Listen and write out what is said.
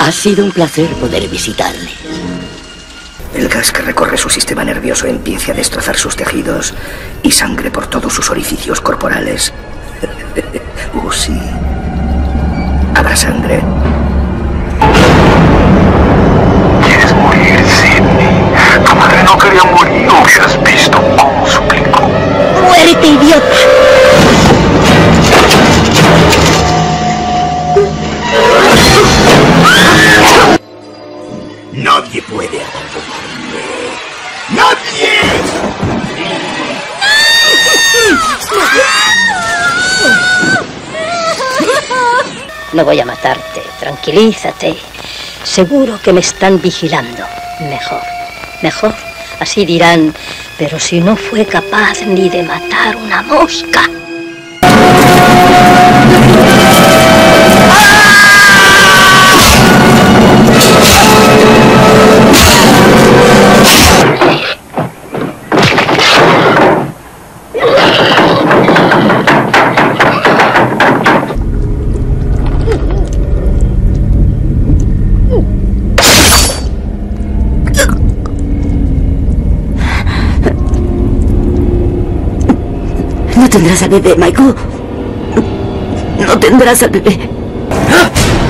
Ha sido un placer poder visitarles. El gas que recorre su sistema nervioso empieza a destrozar sus tejidos y sangre por todos sus orificios corporales. Sí. ¿Habrá sangre? ¿Quieres morir, Sidney? Tu madre no quería morir. Hubieras visto cómo suplicó. ¡Muérete, idiota! Nadie puede abandonarme. ¡Nadie! No voy a matarte, tranquilízate. Seguro que me están vigilando. Mejor. Así dirán, pero si no fue capaz ni de matar una mosca. No tendrás al bebé, Michael. No tendrás al bebé.